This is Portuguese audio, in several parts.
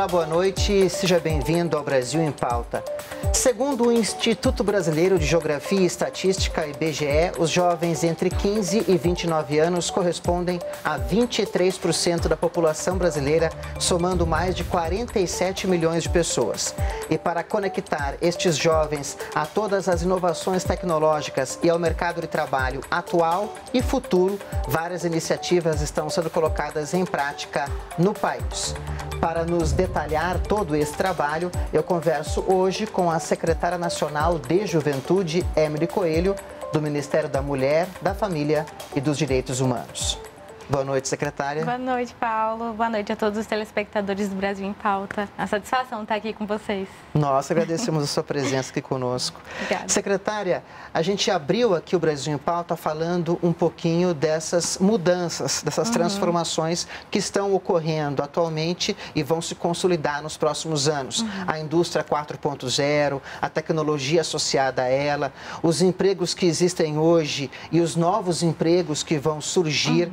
Olá, boa noite. Seja bem-vindo ao Brasil em Pauta. Segundo o Instituto Brasileiro de Geografia e Estatística, IBGE, os jovens entre 15 e 29 anos correspondem a 23% da população brasileira, somando mais de 47 milhões de pessoas. E para conectar estes jovens a todas as inovações tecnológicas e ao mercado de trabalho atual e futuro, várias iniciativas estão sendo colocadas em prática no país. Para nos detalhar todo esse trabalho, eu converso hoje com a secretária nacional de Juventude, Emily Coelho, do Ministério da Mulher, da Família e dos Direitos Humanos. Boa noite, secretária. Boa noite, Paulo. Boa noite a todos os telespectadores do Brasil em Pauta. A satisfação estar aqui com vocês. Nós agradecemos a sua presença aqui conosco. Obrigada. Secretária, a gente abriu aqui o Brasil em Pauta falando um pouquinho dessas mudanças, dessas transformações que estão ocorrendo atualmente e vão se consolidar nos próximos anos. A indústria 4.0, a tecnologia associada a ela, os empregos que existem hoje e os novos empregos que vão surgir.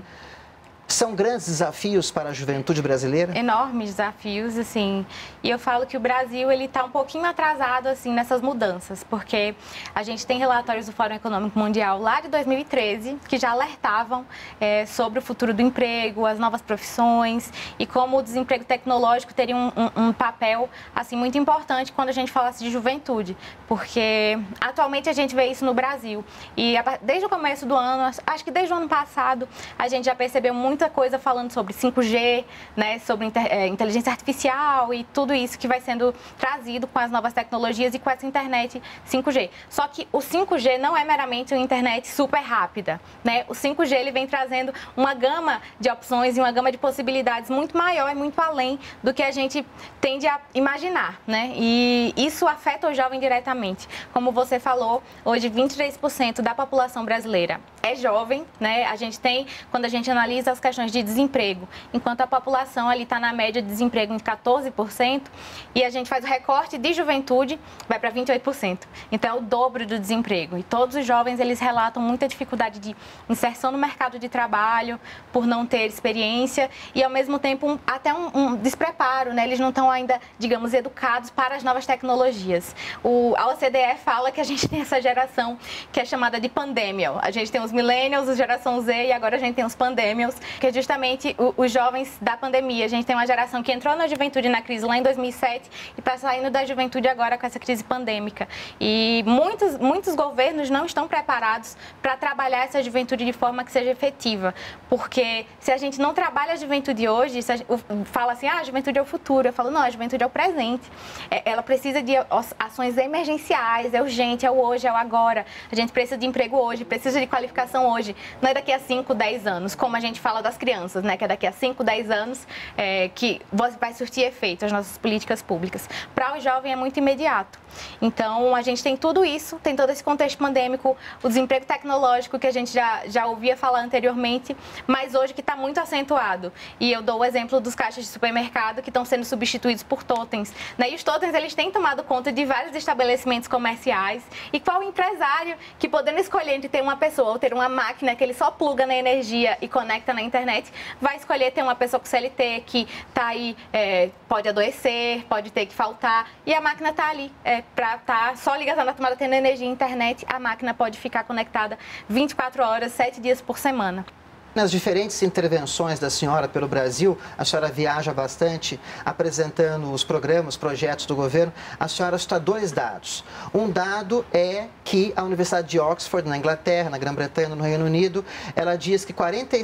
São grandes desafios para a juventude brasileira? Enormes desafios, assim. E eu falo que o Brasil, ele está um pouquinho atrasado, assim, nessas mudanças, porque a gente tem relatórios do Fórum Econômico Mundial lá de 2013, que já alertavam sobre o futuro do emprego, as novas profissões e como o desemprego tecnológico teria um papel, assim, muito importante quando a gente falasse de juventude, porque atualmente a gente vê isso no Brasil. E desde o começo do ano, acho que desde o ano passado, a gente já percebeu muita coisa falando sobre 5G, né, sobre inteligência artificial e tudo isso que vai sendo trazido com as novas tecnologias e com essa internet 5G. Só que o 5G não é meramente uma internet super rápida, né? O 5G ele vem trazendo uma gama de opções e uma gama de possibilidades muito maior e muito além do que a gente tende a imaginar, né? E isso afeta o jovem diretamente. Como você falou, hoje 23% da população brasileira é jovem, né? A gente tem, quando a gente analisa as questões de desemprego, enquanto a população ali está na média de desemprego em 14%, e a gente faz o recorte de juventude, vai para 28%. Então, é o dobro do desemprego. E todos os jovens, eles relatam muita dificuldade de inserção no mercado de trabalho, por não ter experiência, e, ao mesmo tempo, até um despreparo, né? Eles não estão ainda, digamos, educados para as novas tecnologias. A OCDE fala que a gente tem essa geração que é chamada de pandemia. A gente tem os millennials, a geração Z, e agora a gente tem os pandemials, que é justamente os jovens da pandemia. A gente tem uma geração que entrou na juventude na crise lá em 2007 e está saindo da juventude agora com essa crise pandêmica. E muitos governos não estão preparados para trabalhar essa juventude de forma que seja efetiva. Porque se a gente não trabalha a juventude hoje, fala assim, a juventude é o futuro. Eu falo, não, a juventude é o presente. Ela precisa de ações emergenciais, é urgente, é o hoje, é o agora. A gente precisa de emprego hoje, precisa de qualificação hoje. Não é daqui a 5, 10 anos, como a gente fala das crianças, né? Que é daqui a 5, 10 anos que vai surtir efeito as nossas políticas públicas. Para o jovem é muito imediato. Então, a gente tem tudo isso, tem todo esse contexto pandêmico, o desemprego tecnológico que a gente já ouvia falar anteriormente, mas hoje que está muito acentuado. E eu dou o exemplo dos caixas de supermercado que estão sendo substituídos por totens, né? E os totens, eles têm tomado conta de vários estabelecimentos comerciais. E qual empresário que, podendo escolher entre ter uma pessoa ou ter uma máquina que ele só pluga na energia e conecta na internet, vai escolher ter uma pessoa com CLT que está aí, pode adoecer, pode ter que faltar, e a máquina está ali para estar só ligada na tomada, tendo energia e internet, a máquina pode ficar conectada 24 horas, 7 dias por semana. Nas diferentes intervenções da senhora pelo Brasil, a senhora viaja bastante apresentando os programas, projetos do governo. A senhora cita dois dados. Um dado é que a Universidade de Oxford, na Inglaterra, na Grã-Bretanha, no Reino Unido, ela diz que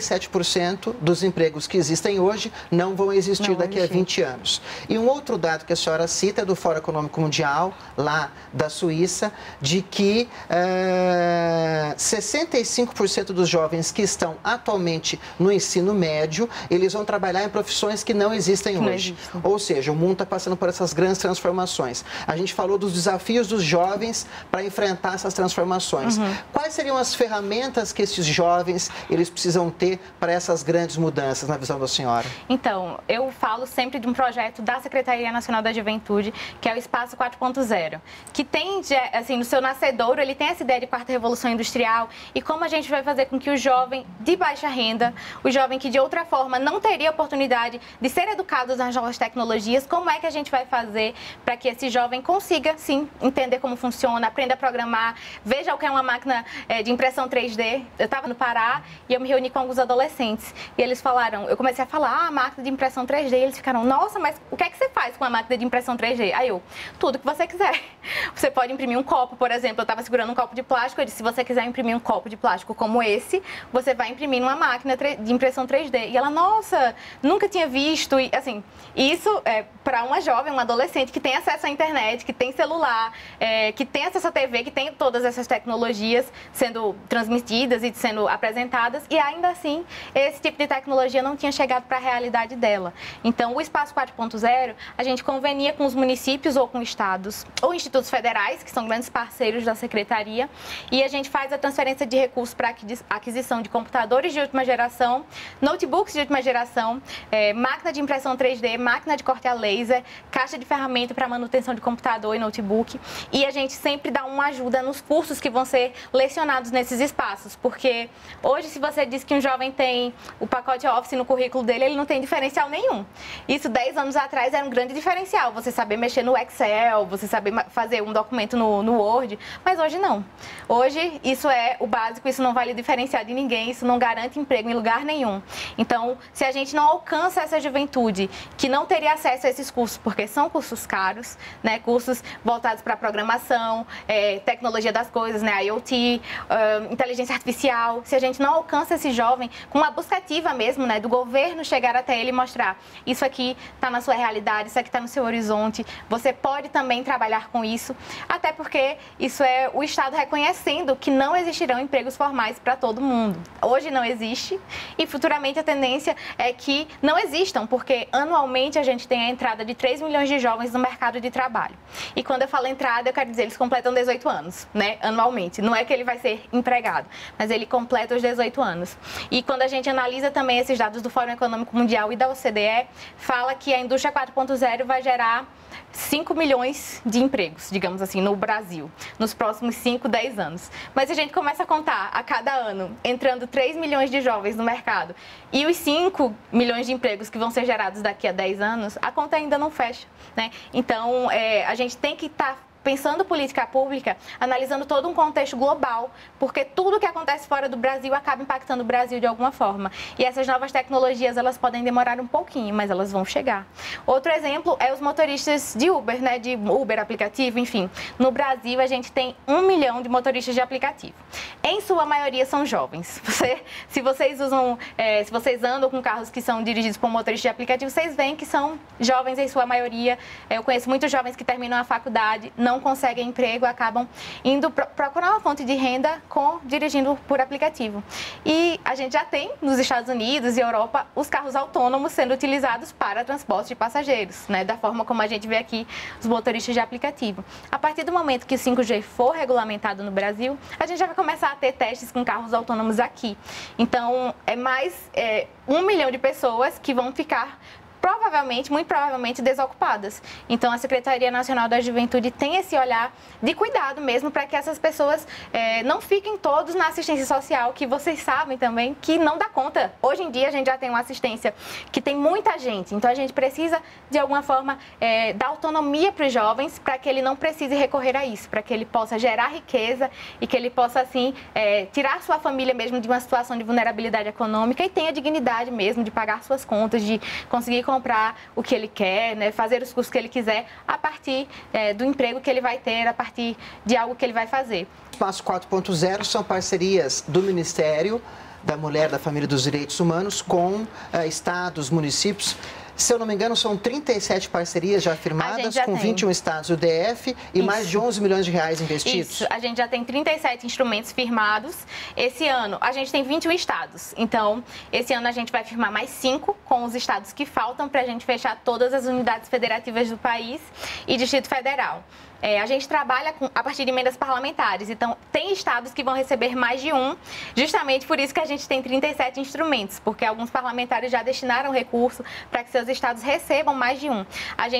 47% dos empregos que existem hoje não vão existir daqui a 20 anos. E um outro dado que a senhora cita é do Fórum Econômico Mundial, lá da Suíça, de que 65% dos jovens que estão atualmente no ensino médio, eles vão trabalhar em profissões que não existem hoje. Ou seja, o mundo está passando por essas grandes transformações. A gente falou dos desafios dos jovens para enfrentar essas transformações. Quais seriam as ferramentas que esses jovens eles precisam ter para essas grandes mudanças, na visão da senhora? Então, eu falo sempre de um projeto da Secretaria Nacional da Juventude, que é o Espaço 4.0, que tem, assim, no seu nascedouro, ele tem essa ideia de quarta revolução industrial e como a gente vai fazer com que o jovem de baixa renda, o jovem que de outra forma não teria oportunidade de ser educado nas novas tecnologias. Como é que a gente vai fazer para que esse jovem consiga, sim, entender como funciona, aprenda a programar, veja o que é uma máquina de impressão 3D. Eu estava no Pará e eu me reuni com alguns adolescentes e eles falaram, eu comecei a falar, máquina de impressão 3D, e eles ficaram, nossa, mas o que é que você faz com a máquina de impressão 3D? Aí eu, tudo que você quiser. Você pode imprimir um copo, por exemplo, eu estava segurando um copo de plástico, eu disse, se você quiser imprimir um copo de plástico como esse, você vai imprimir numa máquina de impressão 3D. E ela, nossa, nunca tinha visto. E, assim, isso é para uma jovem, uma adolescente que tem acesso à internet, que tem celular, que tem acesso à TV, que tem todas essas tecnologias sendo transmitidas e sendo apresentadas, e ainda assim, esse tipo de tecnologia não tinha chegado para a realidade dela. Então, o Espaço 4.0, a gente convenia com os municípios ou com estados ou institutos federais, que são grandes parceiros da Secretaria, e a gente faz a transferência de recursos para aquisição de computadores de última geração, notebooks de última geração, máquina de impressão 3D, máquina de corte a laser, caixa de ferramenta para manutenção de computador e notebook, e a gente sempre dá uma ajuda nos cursos que vão ser lecionados nesses espaços, porque hoje, se você diz que um jovem tem o pacote Office no currículo dele, ele não tem diferencial nenhum. Isso 10 anos atrás era um grande diferencial, você saber mexer no Excel, você saber fazer um documento no Word, mas hoje não. Hoje, isso é o básico, isso não vale diferenciar de ninguém, isso não garante emprego em lugar nenhum. Então, se a gente não alcança essa juventude que não teria acesso a esses cursos, porque são cursos caros, né, cursos voltados para programação, tecnologia das coisas, né, IoT, inteligência artificial, se a gente não alcança esse jovem com uma busca ativa mesmo, né, do governo chegar até ele e mostrar, isso aqui está na sua realidade, isso aqui está no seu horizonte, você pode também trabalhar com isso, até porque isso é o Estado reconhecendo que não existirão empregos formais para todo mundo. Hoje não existe e futuramente a tendência é que não existam, porque anualmente a gente tem a entrada de 3 milhões de jovens no mercado de trabalho. E quando eu falo entrada, eu quero dizer, eles completam 18 anos, né, anualmente. Não é que ele vai ser empregado, mas ele completa os 18 anos. E quando a gente analisa também esses dados do Fórum Econômico Mundial e da OCDE, fala que a indústria 4.0 vai gerar 5 milhões de empregos, digamos assim, no Brasil, nos próximos 5, 10 anos. Mas se a gente começa a contar a cada ano, entrando 3 milhões de jovens no mercado e os 5 milhões de empregos que vão ser gerados daqui a 10 anos, a conta ainda não fecha, né? Então, a gente tem que estar pensando política pública, analisando todo um contexto global, porque tudo que acontece fora do Brasil acaba impactando o Brasil de alguma forma. E essas novas tecnologias, elas podem demorar um pouquinho, mas elas vão chegar. Outro exemplo é os motoristas de Uber, né, de Uber aplicativo, enfim. No Brasil, a gente tem 1 milhão de motoristas de aplicativo. Em sua maioria são jovens. Se vocês andam com carros que são dirigidos por motoristas de aplicativo, vocês veem que são jovens em sua maioria. Eu conheço muitos jovens que terminam a faculdade, não conseguem emprego, acabam indo procurar uma fonte de renda dirigindo por aplicativo. E a gente já tem, nos Estados Unidos e Europa, os carros autônomos sendo utilizados para transporte de passageiros, né? Da forma como a gente vê aqui os motoristas de aplicativo. A partir do momento que o 5G for regulamentado no Brasil, a gente já vai começar a ter testes com carros autônomos aqui. Então, é mais 1 milhão de pessoas que vão ficar muito provavelmente desocupadas. Então, a Secretaria Nacional da Juventude tem esse olhar de cuidado mesmo para que essas pessoas não fiquem todos na assistência social, que vocês sabem também que não dá conta. Hoje em dia, a gente já tem uma assistência que tem muita gente, então a gente precisa, de alguma forma, dar autonomia para os jovens para que ele não precise recorrer a isso, para que ele possa gerar riqueza e que ele possa, assim, tirar sua família mesmo de uma situação de vulnerabilidade econômica e tenha dignidade mesmo de pagar suas contas, de conseguir comprar o que ele quer, né, fazer os cursos que ele quiser a partir do emprego que ele vai ter, a partir de algo que ele vai fazer. Espaço 4.0 são parcerias do Ministério da Mulher, da Família e dos Direitos Humanos com estados, municípios. Se eu não me engano, são 37 parcerias já firmadas com 21 estados do DF e isso, mais de 11 milhões de reais investidos. Isso, a gente já tem 37 instrumentos firmados. Esse ano, a gente tem 21 estados. Então, esse ano a gente vai firmar mais 5 com os estados que faltam para a gente fechar todas as unidades federativas do país e Distrito Federal. A gente trabalha a partir de emendas parlamentares, então tem estados que vão receber mais de um, justamente por isso que a gente tem 37 instrumentos, porque alguns parlamentares já destinaram recurso para que seus estados recebam mais de um. A gente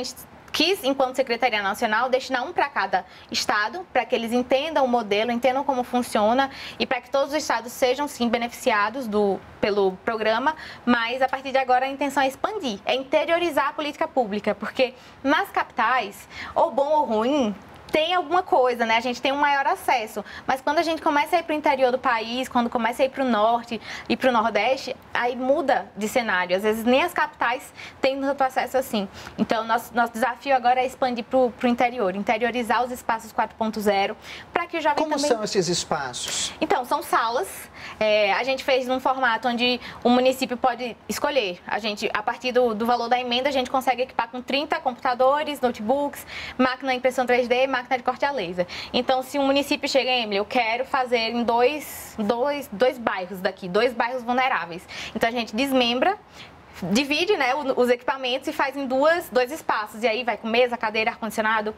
quis, enquanto Secretaria Nacional, destinar um para cada estado, para que eles entendam o modelo, entendam como funciona e para que todos os estados sejam, sim, beneficiados pelo programa, mas a partir de agora a intenção é expandir, é interiorizar a política pública, porque nas capitais, ou bom ou ruim, tem alguma coisa, né? A gente tem um maior acesso. Mas quando a gente começa a ir para o interior do país, quando começa a ir para o norte e para o nordeste, aí muda de cenário. Às vezes nem as capitais têm tanto acesso assim. Então, nosso desafio agora é expandir para o interior, interiorizar os espaços 4.0, para que o jovem também... Como são esses espaços? Então, são salas. A gente fez num formato onde o município pode escolher. A partir do valor da emenda, a gente consegue equipar com 30 computadores, notebooks, máquina de impressão 3D, máquina de corte a laser. Então, se um município chega, Emily, eu quero fazer em dois bairros daqui, 2 bairros vulneráveis. Então, a gente desmembra, divide, né, os equipamentos e faz em dois espaços. E aí vai com mesa, cadeira, ar-condicionado.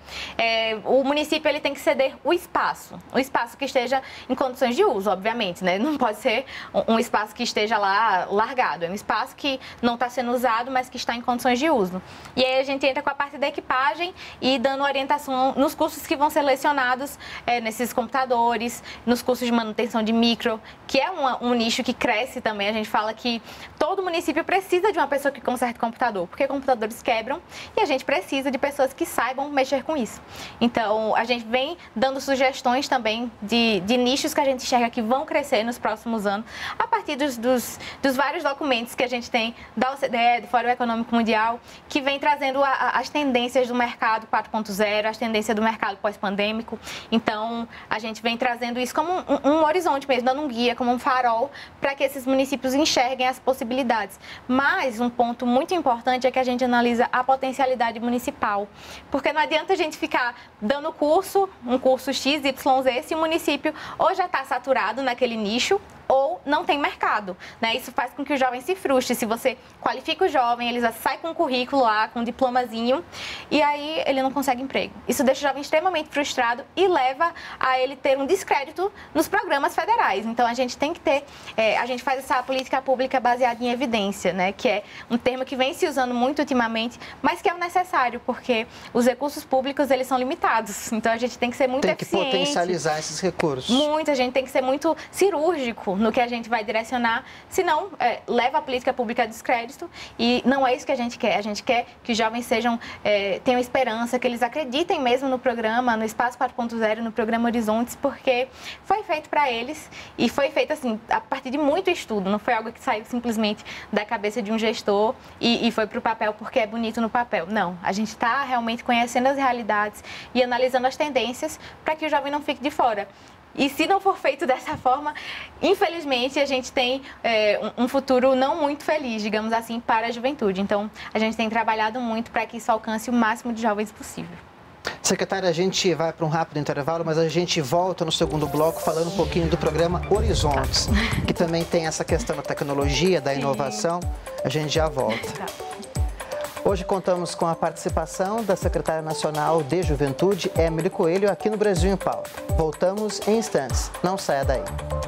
O município ele tem que ceder o espaço que esteja em condições de uso, obviamente, né? Não pode ser um espaço que esteja lá largado. É um espaço que não está sendo usado, mas que está em condições de uso. E aí a gente entra com a parte da equipagem e dando orientação nos cursos que vão ser lecionados nesses computadores, nos cursos de manutenção de micro, que é um nicho que cresce também. A gente fala que todo município precisa de uma pessoa que conserte computador, porque computadores quebram e a gente precisa de pessoas que saibam mexer com isso. Então, a gente vem dando sugestões também de nichos que a gente enxerga que vão crescer nos próximos anos, a partir dos vários documentos que a gente tem da OCDE, do Fórum Econômico Mundial, que vem trazendo as tendências do mercado 4.0, as tendências do mercado pós-pandêmico. Então, a gente vem trazendo isso como um horizonte mesmo, dando um guia, como um farol, para que esses municípios enxerguem as possibilidades. Mas um ponto muito importante é que a gente analisa a potencialidade municipal, porque não adianta a gente ficar dando um curso X, Y, Z, se o município ou já está saturado naquele nicho ou não tem mercado, né? Isso faz com que o jovem se frustre. Se você qualifica o jovem, ele já sai com um currículo lá, com um diplomazinho, e aí ele não consegue emprego. Isso deixa o jovem extremamente frustrado e leva a ele ter um descrédito nos programas federais. Então, a gente tem que ter... a gente faz essa política pública baseada em evidência, né? Que é um termo que vem se usando muito ultimamente, mas que é o necessário, porque os recursos públicos, eles são limitados. Então, a gente tem que ser muito eficiente. Tem que potencializar esses recursos. Muito, a gente tem que ser muito cirúrgico no que a gente vai direcionar, senão leva a política pública a descrédito e não é isso que a gente quer. A gente quer que os jovens tenham esperança, que eles acreditem mesmo no programa, no Espaço 4.0, no programa Horizontes, porque foi feito para eles e foi feito assim, a partir de muito estudo, não foi algo que saiu simplesmente da cabeça de um gestor e foi para o papel porque é bonito no papel. Não, a gente está realmente conhecendo as realidades e analisando as tendências para que o jovem não fique de fora. E se não for feito dessa forma, infelizmente, a gente tem um futuro não muito feliz, digamos assim, para a juventude. Então, a gente tem trabalhado muito para que isso alcance o máximo de jovens possível. Secretária, a gente vai para um rápido intervalo, mas a gente volta no segundo bloco falando um pouquinho do programa Horizontes, que também tem essa questão da tecnologia, da inovação. A gente já volta. Hoje contamos com a participação da Secretária Nacional de Juventude, Emily Coelho, aqui no Brasil em Pauta. Voltamos em instantes. Não saia daí.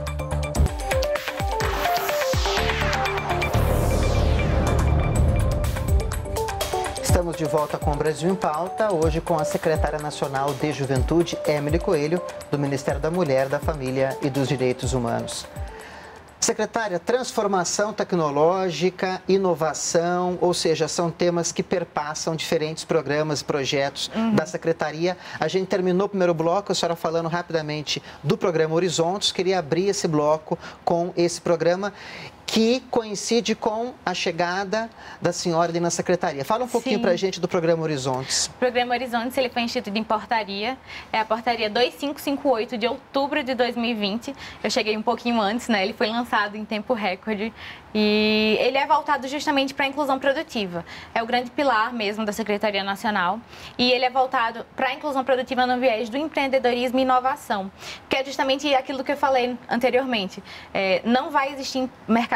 Estamos de volta com o Brasil em Pauta, hoje com a Secretária Nacional de Juventude, Emily Coelho, do Ministério da Mulher, da Família e dos Direitos Humanos. Secretária, transformação tecnológica, inovação, ou seja, são temas que perpassam diferentes programas e projetos da Secretaria. A gente terminou o primeiro bloco, a senhora falando rapidamente do programa Horizontes. Queria abrir esse bloco com esse programa que coincide com a chegada da senhora ali na Secretaria. Fala um pouquinho para a gente do programa Horizontes. O programa Horizontes ele foi instituído em portaria, é a portaria 2558 de outubro de 2020. Eu cheguei um pouquinho antes, né? Ele foi lançado em tempo recorde e ele é voltado justamente para a inclusão produtiva. É o grande pilar mesmo da Secretaria Nacional e ele é voltado para a inclusão produtiva no viés do empreendedorismo e inovação, que é justamente aquilo que eu falei anteriormente. Não vai existir mercado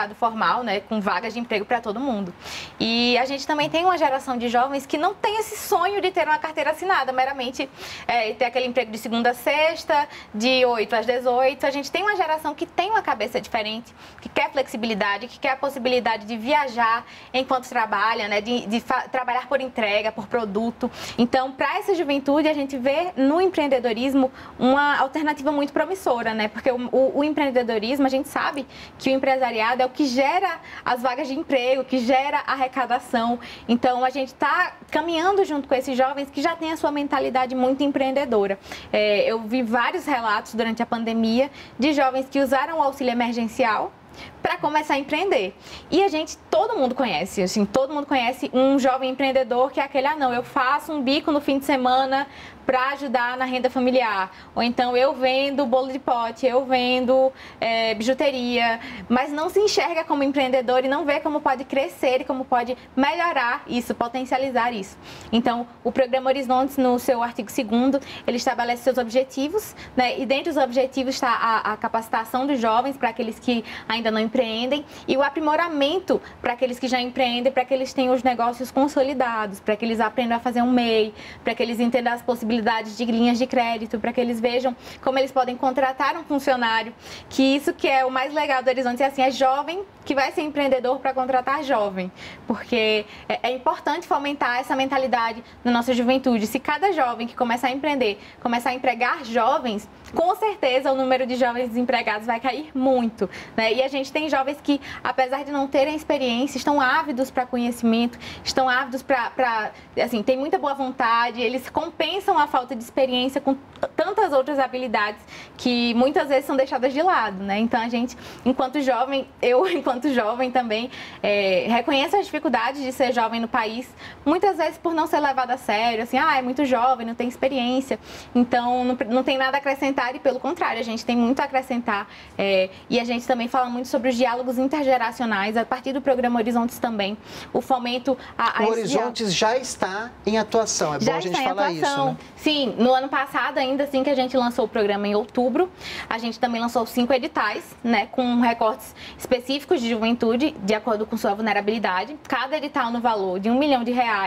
mercado formal, né, com vagas de emprego para todo mundo. E a gente também tem uma geração de jovens que não tem esse sonho de ter uma carteira assinada, meramente ter aquele emprego de segunda a sexta, de 8 às 18. A gente tem uma geração que tem uma cabeça diferente, que quer flexibilidade, que quer a possibilidade de viajar enquanto trabalha, né, de trabalhar por entrega, por produto. Então, para essa juventude, a gente vê no empreendedorismo uma alternativa muito promissora, né? Porque o empreendedorismo, a gente sabe que o empresariado é o que gera as vagas de emprego, que gera a arrecadação. Então, a gente está caminhando junto com esses jovens que já têm a sua mentalidade muito empreendedora. Eu vi vários relatos durante a pandemia de jovens que usaram o auxílio emergencial para começar a empreender. E todo mundo conhece, assim, todo mundo conhece um jovem empreendedor que é aquele, não, eu faço um bico no fim de semana para ajudar na renda familiar. Ou então eu vendo bolo de pote, eu vendo bijuteria, mas não se enxerga como empreendedor e não vê como pode crescer e como pode melhorar isso, potencializar isso. Então, o Programa Horizontes, no seu artigo 2º, ele estabelece seus objetivos, né? E dentre os objetivos está a capacitação dos jovens para aqueles que ainda não empreendem e o aprimoramento para aqueles que já empreendem, para que eles tenham os negócios consolidados, para que eles aprendam a fazer um MEI, para que eles entendam as possibilidades de linhas de crédito, para que eles vejam como eles podem contratar um funcionário, que isso que é o mais legal do Horizonte, é jovem que vai ser empreendedor para contratar jovem, porque é importante fomentar essa mentalidade na nossa juventude. Se cada jovem que começar a empreender, começar a empregar jovens, com certeza o número de jovens desempregados vai cair muito, né? E a gente tem jovens que, apesar de não terem experiência, estão ávidos para conhecimento, estão ávidos assim, tem muita boa vontade, eles compensam a falta de experiência com tantas outras habilidades que muitas vezes são deixadas de lado, né? Então, a gente, enquanto jovem, enquanto jovem também, reconheço as dificuldades de ser jovem no país, muitas vezes por não ser levado a sério, assim, é muito jovem, não tem experiência, então não tem nada a acrescentar e, pelo contrário, a gente tem muito a acrescentar. E a gente também fala muito sobre os diálogos intergeracionais, a partir do Programa Horizontes também, o fomento O Horizontes já está em atuação, é bom a gente falar isso, né? Sim, no ano passado, ainda assim que a gente lançou o programa em outubro, a gente também lançou 5 editais, né, com recortes específicos de juventude, de acordo com sua vulnerabilidade, cada edital no valor de R$1 milhão,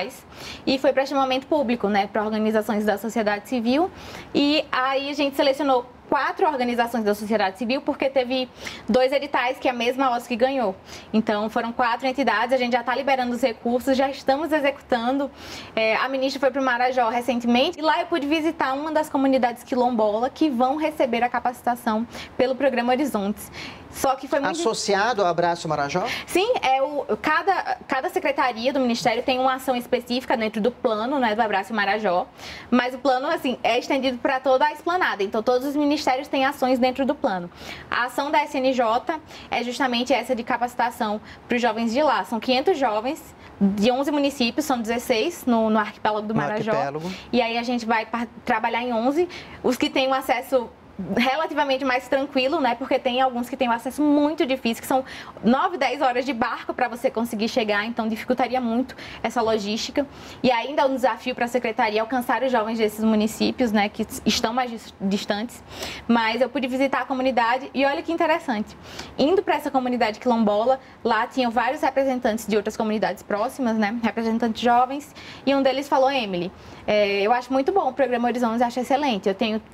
e foi para chamamento público, né, para organizações da sociedade civil, e aí a gente selecionou 4 organizações da sociedade civil, porque teve 2 editais que a mesma OSC ganhou. Então, foram 4 entidades, a gente já está liberando os recursos, já estamos executando. A ministra foi para o Marajó recentemente, e lá eu pude visitar uma das comunidades quilombola que vão receber a capacitação pelo Programa Horizontes. Só que foi muito... Associado ao Abraço Marajó? Sim, cada secretaria do Ministério tem uma ação específica dentro do plano, né, do Abraço Marajó, mas o plano, assim, é estendido para toda a esplanada, então todos os ministérios têm ações dentro do plano. A ação da SNJ é justamente essa de capacitação para os jovens de lá. São 500 jovens de 11 municípios, são 16 no arquipélago do Marajó. E aí a gente vai trabalhar em 11, os que têm um acesso relativamente mais tranquilo, né? Porque tem alguns que têm um acesso muito difícil, que são 9, 10 horas de barco para você conseguir chegar, então dificultaria muito essa logística. E ainda é um desafio para a secretaria alcançar os jovens desses municípios, né? Que estão mais distantes. Mas eu pude visitar a comunidade e olha que interessante. Indo para essa comunidade quilombola, lá tinham vários representantes de outras comunidades próximas, né? Representantes jovens, e um deles falou: Emily, eu acho muito bom o Programa Horizontes, acho excelente. Eu tenho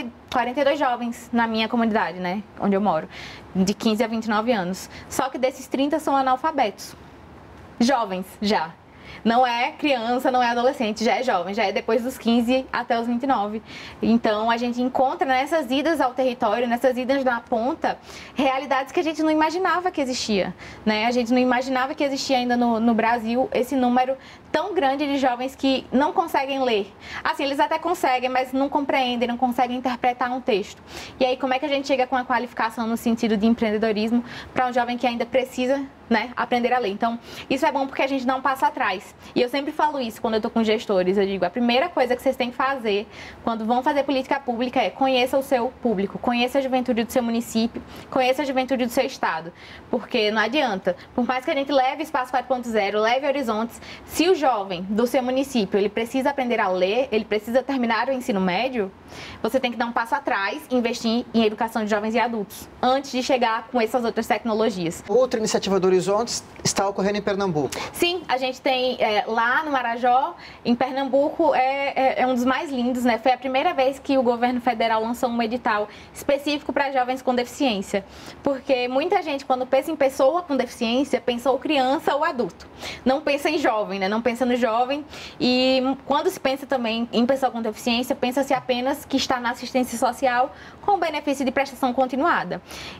42 jovens na minha comunidade, né, onde eu moro, de 15 a 29 anos. Só que desses 30 são analfabetos. Jovens, já. Não é criança, não é adolescente, já é jovem, já é depois dos 15 até os 29. Então, a gente encontra nessas idas ao território, nessas idas na ponta, realidades que a gente não imaginava que existia, né? A gente não imaginava que existia ainda no Brasil esse número tão grande de jovens que não conseguem ler. Assim, eles até conseguem, mas não compreendem, não conseguem interpretar um texto. E aí, como é que a gente chega com a qualificação no sentido de empreendedorismo para um jovem que ainda precisa né, aprender a ler. Então, isso é bom porque a gente dá um passo atrás. E eu sempre falo isso quando eu estou com gestores. Eu digo, a primeira coisa que vocês têm que fazer quando vão fazer política pública é conheça o seu público, conheça a juventude do seu município, conheça a juventude do seu estado. Porque não adianta, por mais que a gente leve Espaço 4.0, leve Horizontes, se o jovem do seu município, ele precisa aprender a ler, ele precisa terminar o ensino médio, você tem que dar um passo atrás e investir em educação de jovens e adultos, antes de chegar com essas outras tecnologias. Outra iniciativa do Horizontes está ocorrendo em Pernambuco. Sim, a gente tem lá no Marajó, em Pernambuco, é um dos mais lindos, né? Foi a primeira vez que o governo federal lançou um edital específico para jovens com deficiência. Porque muita gente, quando pensa em pessoa com deficiência, pensa ou criança ou adulto. Não pensa em jovem, né? Não pensa no jovem. E quando se pensa também em pessoa com deficiência, pensa-se apenas que está na assistência social com benefício de prestação continuada.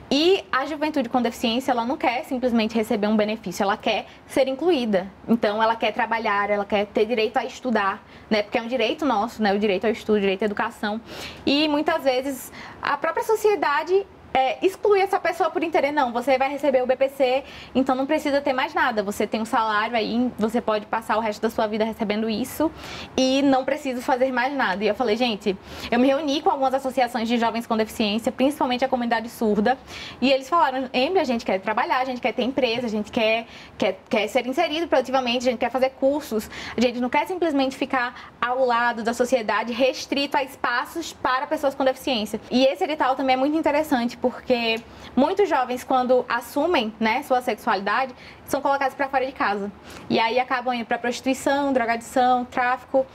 E a juventude com deficiência, ela não quer simplesmente receber um benefício, ela quer ser incluída. Então, ela quer trabalhar, ela quer ter direito a estudar, né? Porque é um direito nosso, né? O direito ao estudo, o direito à educação. E muitas vezes a própria sociedade exclui essa pessoa por interesse. Não, você vai receber o BPC, então não precisa ter mais nada. Você tem um salário aí, você pode passar o resto da sua vida recebendo isso e não precisa fazer mais nada. E eu falei, gente, eu me reuni com algumas associações de jovens com deficiência, principalmente a comunidade surda, e eles falaram, Emily, a gente quer trabalhar, a gente quer ter empresa, a gente quer ser inserido produtivamente, a gente quer fazer cursos, a gente não quer simplesmente ficar ao lado da sociedade, restrito a espaços para pessoas com deficiência. E esse edital também é muito interessante, porque muitos jovens, quando assumem, né, sua sexualidade, são colocados para fora de casa. E aí acabam indo para prostituição, drogadição, tráfico,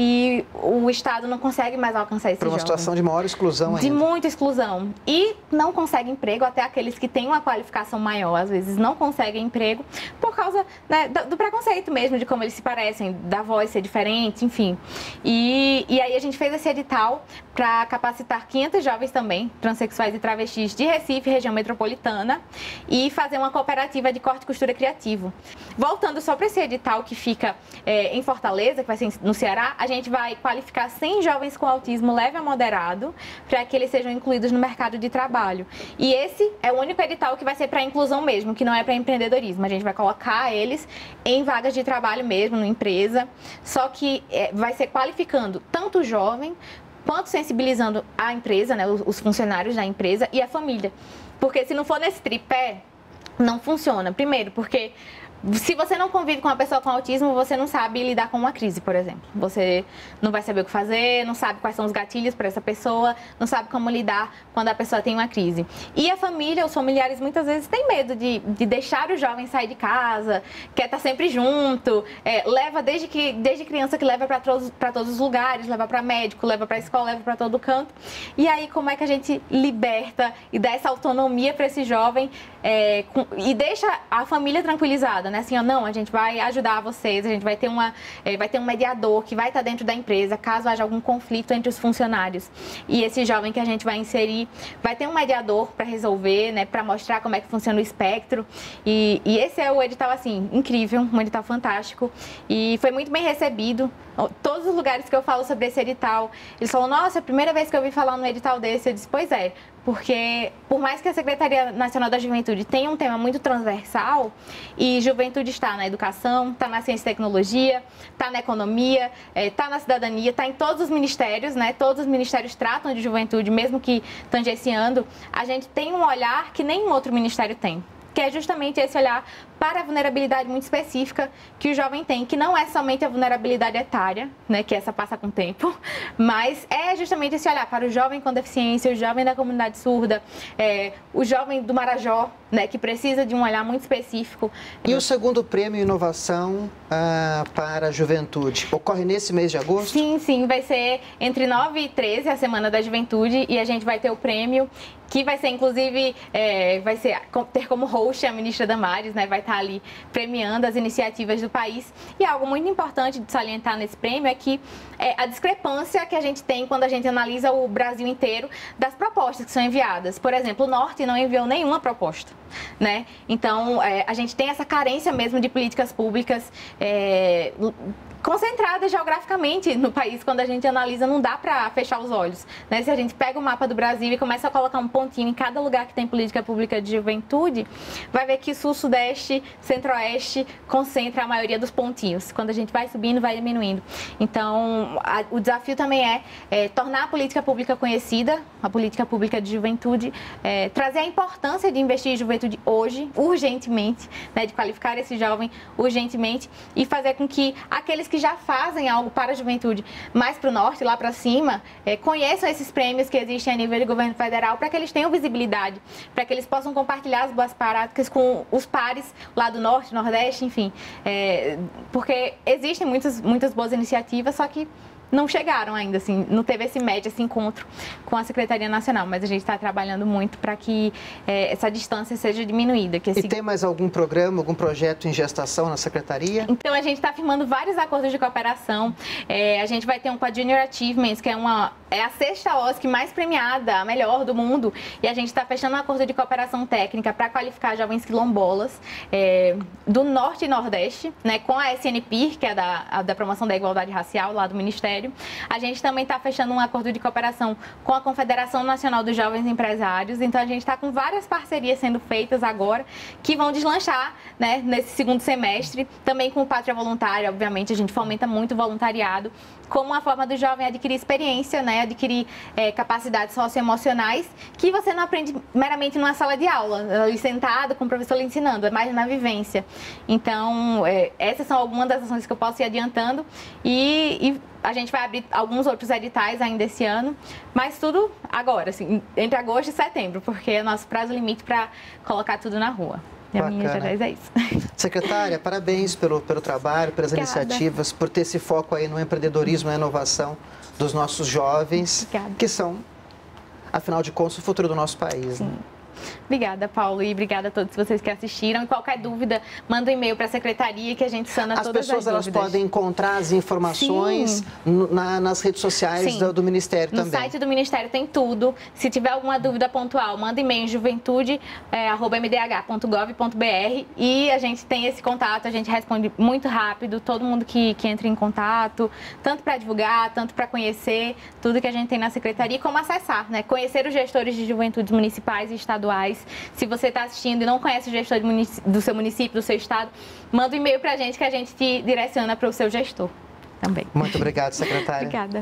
e o Estado não consegue mais alcançar esse jovem. Para uma situação de maior exclusão ainda. De muita exclusão. E não consegue emprego, até aqueles que têm uma qualificação maior, às vezes não conseguem emprego, por causa, né, do preconceito mesmo, de como eles se parecem, da voz ser diferente, enfim. E aí a gente fez esse edital para capacitar 500 jovens também, transexuais e travestis de Recife, região metropolitana, e fazer uma cooperativa de corte e costura criativo. Voltando só para esse edital que fica em Fortaleza, que vai ser no Ceará, a gente vai qualificar 100 jovens com autismo leve a moderado para que eles sejam incluídos no mercado de trabalho. E esse é o único edital que vai ser para inclusão mesmo, que não é para empreendedorismo. A gente vai colocar eles em vagas de trabalho mesmo, na empresa, só que vai ser qualificando tanto o jovem quanto sensibilizando a empresa, né, os funcionários da empresa e a família. Porque se não for nesse tripé, não funciona. Primeiro, porque se você não convive com uma pessoa com autismo, você não sabe lidar com uma crise, por exemplo. Você não vai saber o que fazer, não sabe quais são os gatilhos para essa pessoa, não sabe como lidar quando a pessoa tem uma crise. E a família, os familiares, muitas vezes têm medo de deixar o jovem sair de casa, quer estar sempre junto, leva desde criança que leva para todos os lugares, leva para médico, leva para escola, leva para todo canto. E aí, como é que a gente liberta e dá essa autonomia para esse jovem e deixa a família tranquilizada? Né? Assim, ó, não, a gente vai ajudar vocês, a gente vai ter um mediador que vai estar dentro da empresa, caso haja algum conflito entre os funcionários. E esse jovem que a gente vai inserir vai ter um mediador para resolver, né, para mostrar como é que funciona o espectro. E esse é o edital, assim, incrível, um edital fantástico. E foi muito bem recebido. Todos os lugares que eu falo sobre esse edital, eles falam, nossa, é a primeira vez que eu ouvi falar num edital desse. Eu disse, pois é, porque por mais que a Secretaria Nacional da Juventude tenha um tema muito transversal, e juventude está na educação, está na ciência e tecnologia, está na economia, está na cidadania, está em todos os ministérios, né? Todos os ministérios tratam de juventude, mesmo que tangenciando, a gente tem um olhar que nenhum outro ministério tem, que é justamente esse olhar para a vulnerabilidade muito específica que o jovem tem, que não é somente a vulnerabilidade etária, né, que essa passa com o tempo, mas é justamente esse olhar para o jovem com deficiência, o jovem da comunidade surda, o jovem do Marajó, né, que precisa de um olhar muito específico. E o segundo prêmio Inovação para a Juventude ocorre nesse mês de agosto? Sim, vai ser entre 9 e 13, a Semana da Juventude, e a gente vai ter o prêmio, que vai ser, inclusive, ter como host a ministra Damares, né, vai estar ali premiando as iniciativas do país. E algo muito importante de salientar nesse prêmio é que a discrepância que a gente tem quando a gente analisa o Brasil inteiro das propostas que são enviadas. Por exemplo, o Norte não enviou nenhuma proposta, né? Então, a gente tem essa carência mesmo de políticas públicas concentrada geograficamente no país. Quando a gente analisa, não dá para fechar os olhos, né? Se a gente pega o mapa do Brasil e começa a colocar um pontinho em cada lugar que tem política pública de juventude, vai ver que Sul, Sudeste, Centro-Oeste concentra a maioria dos pontinhos. Quando a gente vai subindo, vai diminuindo. Então, o desafio também é tornar a política pública conhecida, a política pública de juventude, trazer a importância de investir em juventude hoje, urgentemente, né? De qualificar esse jovem urgentemente e fazer com que aqueles que já fazem algo para a juventude mais para o norte, lá para cima, conheçam esses prêmios que existem a nível de governo federal para que eles tenham visibilidade, para que eles possam compartilhar as boas práticas com os pares lá do norte, nordeste, enfim. Porque existem muitas boas iniciativas, só que não chegaram ainda, assim, não teve esse match, esse encontro com a Secretaria Nacional, mas a gente está trabalhando muito para que essa distância seja diminuída. E tem mais algum programa, algum projeto em gestação na Secretaria? Então, a gente está firmando vários acordos de cooperação. A gente vai ter um com a Junior Achievements, que é a sexta OSC mais premiada, a melhor do mundo, e a gente está fechando um acordo de cooperação técnica para qualificar jovens quilombolas do Norte e Nordeste, né, com a SNPIR, que é da Promoção da Igualdade Racial, lá do Ministério. A gente também está fechando um acordo de cooperação com a Confederação Nacional dos Jovens Empresários. Então, a gente está com várias parcerias sendo feitas agora que vão deslanchar, né, nesse segundo semestre. Também com o Pátria Voluntária, obviamente, a gente fomenta muito o voluntariado como uma forma do jovem adquirir experiência, né, adquirir capacidades socioemocionais que você não aprende meramente numa sala de aula, ali sentado com o professor lhe ensinando, é mais na vivência. Então, essas são algumas das ações que eu posso ir adiantando e a gente vai abrir alguns outros editais ainda esse ano, mas tudo agora, assim, entre agosto e setembro, porque é nosso prazo limite para colocar tudo na rua. E a Minas Gerais é isso. Secretária, parabéns pelo trabalho, pelas iniciativas, por ter esse foco aí no empreendedorismo e inovação dos nossos jovens, que são, afinal de contas, o futuro do nosso país. Sim. Né? Obrigada, Paulo, e obrigada a todos vocês que assistiram. E qualquer dúvida, manda um e-mail para a Secretaria que a gente sana todas as dúvidas. As pessoas podem encontrar as informações nas redes sociais do Ministério também. No site do Ministério tem tudo. Se tiver alguma dúvida pontual, manda e-mail em juventude@mdh.gov.br e a gente tem esse contato, a gente responde muito rápido, todo mundo que entra em contato, tanto para divulgar, tanto para conhecer tudo que a gente tem na Secretaria e como acessar, né? Conhecer os gestores de juventudes municipais e estaduais. Se você está assistindo e não conhece o gestor do seu município, do seu estado, manda um e-mail para a gente que a gente te direciona para o seu gestor também. Muito obrigado, secretária. Obrigada.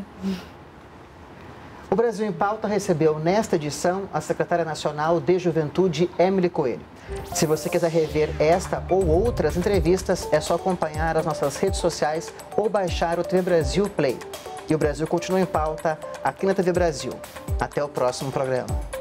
O Brasil em Pauta recebeu nesta edição a secretária nacional de Juventude, Emily Coelho. Se você quiser rever esta ou outras entrevistas, é só acompanhar as nossas redes sociais ou baixar o TV Brasil Play. E o Brasil continua em pauta aqui na TV Brasil. Até o próximo programa.